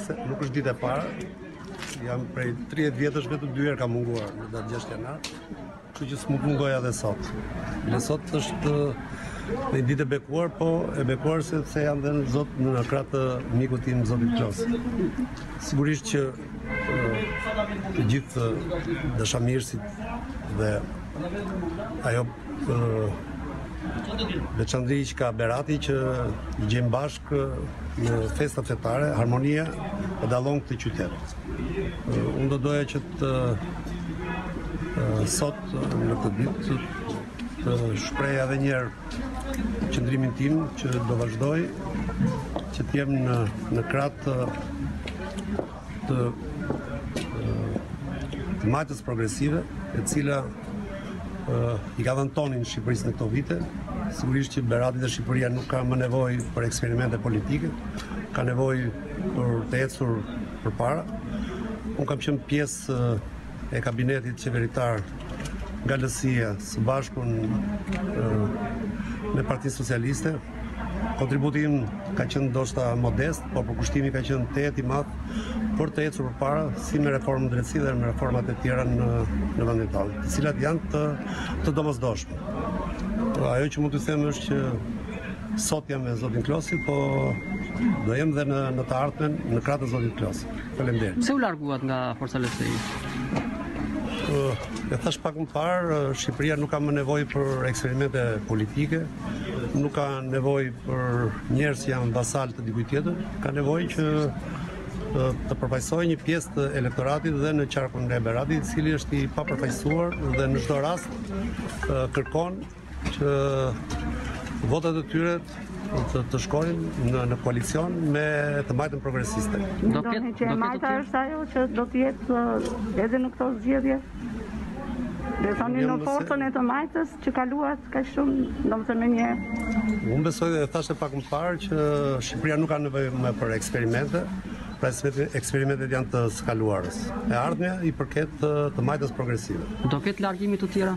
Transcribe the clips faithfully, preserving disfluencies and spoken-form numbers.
se nuk është ditë e parë. Jam prej tridhjetë vjetësh vetëm dy herë kam munguar në datë gjashtë janar. Kështu që s'mund mungoja edhe sot. Dhe sot është një ditë e bekuar, po e bekuar sepse janë dhe në zot në krah të mikut tim zotit Klos. Sigurisht që të gjithë dashamirësit dhe ajo veçandri që ka Berati që i gjem bashkë në festat fetare, harmonia e dallon këtë qytet. Unë do doja që të sot në këtë ditë të shpreh edhe një herë qëndrimin tim që do vazhdoj që të jem në në krah të të, të majtës progresive, e cila uh, i ka dhënë tonin Shqipërisë në këto vite. Sigurisht që Berati dhe Shqipëria nuk ka më nevojë për eksperimente politike, ka nevojë për të ecur përpara. Unë kam qenë pjesë uh, e kabinetit qeveritar nga Lësia së bashku me Partinë Socialiste. Kontributi im ka qenë ndoshta modest, por përkushtimi ka qenë tejet i madh për të ecur përpara si me reformën drejtësi dhe me reformat e tjera në, në vendin tonë, të cilat janë të, të domosdoshme. Ajo që mund të them është që sot jam me zotin Klosi, po do jem dhe në, në të ardhmen në krah të zotit Klosi. Faleminderit. Pse u larguat nga Forca Lësia? E thash pak më parë, Shqipëria nuk ka më nevojë për eksperimente politike, nuk ka nevojë për njerëz që janë vasal të dikujt tjetër, ka nevojë që të përfaqësojë një pjesë të elektoratit dhe në qarkun e Beratit, i cili është i papërfaqësuar dhe në çdo rast kërkon që votat e tyre të, të shkojnë në, në koalicion me të majtën progresiste. Do të që e majta është ajo që do të jetë edhe në këto zgjedhje? Dhe thoni në forcën e të majtës që kaluat ka shumë, do më të me një... Unë besoj dhe thashtë pak më parë që Shqipëria nuk ka nevojë më për eksperimente, pra eksperimentet janë të skaluarës. E ardhmja i përket të, të majtës progresive. Do ketë largimit të tjera?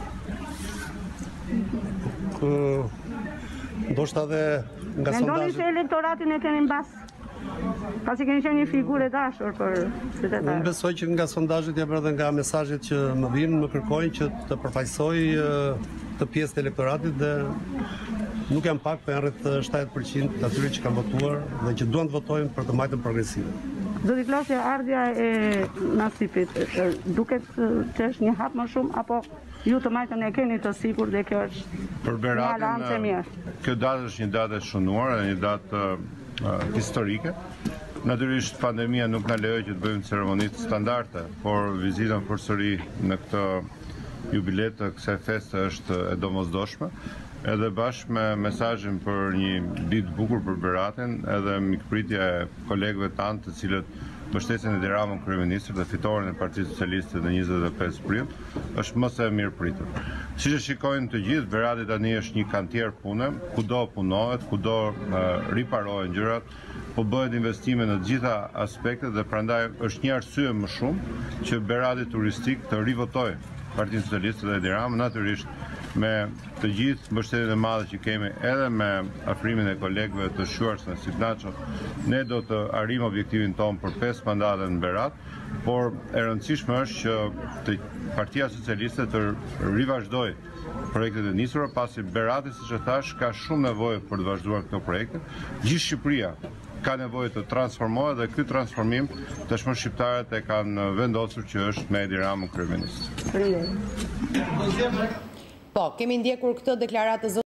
Kë... Ndoshta dhe nga sondazhet... Mendoni se elektoratin e keni mbas? Pasi keni qenë një figurë e dashur për qytetarët. Unë besoj që nga sondazhet jam edhe nga mesazhet që më vijnë, më kërkojnë që të përfaqësoj të pjesë të elektoratit dhe nuk janë pak, për rreth shtatëdhjetë përqind të atyre që kanë votuar dhe që duan të votojnë për të majtën progresive. Zoti Klosi, ardhja e Nasipit duket që është një hap më shumë apo ju të majtën e keni të sigurt dhe kjo është për Beratin? Kjo datë është një datë e shënuar, një datë uh, historike. Natyrisht pandemia nuk na lejoi që të bëjmë ceremonitë standarde, por vizitën përsëri në këtë jubilet të kësaj feste është e domosdoshme. Edhe bashkë me mesazhin për një ditë bukur për Beratin, edhe mikpritja e kolegëve tanë të cilët mbështesin Edi Ramën kryeministër dhe fitoren e Partisë Socialiste në njëzet e pesë prill, është më se mirë pritur. Siç e shikojnë të gjithë, Berati tani është një kantier pune, kudo punohet, kudo uh, riparohen gjërat, po bëhet investime në të gjitha aspektet dhe prandaj është një arsye më shumë që Berati turistik të rivotojë Partinë Socialiste dhe Edi Ramën, natyrisht me të gjithë mbështetjen e madhe që kemi edhe me afrimin e kolegëve të shuarshëm si Naço, ne do të arrijmë objektivin tonë për pesë mandate në Berat, por e rëndësishme është që të Partia Socialiste të rivazhdojë projektet e nisura, pasi Berati, siç e thash, ka shumë nevojë për të vazhduar këto projekte. Gjithë Shqipëria ka nevojë të transformohet dhe ky transformim tashmë shqiptarët e kanë vendosur që është me Edi Ramën kryeminist. Po, kemi ndjekur këtë deklaratë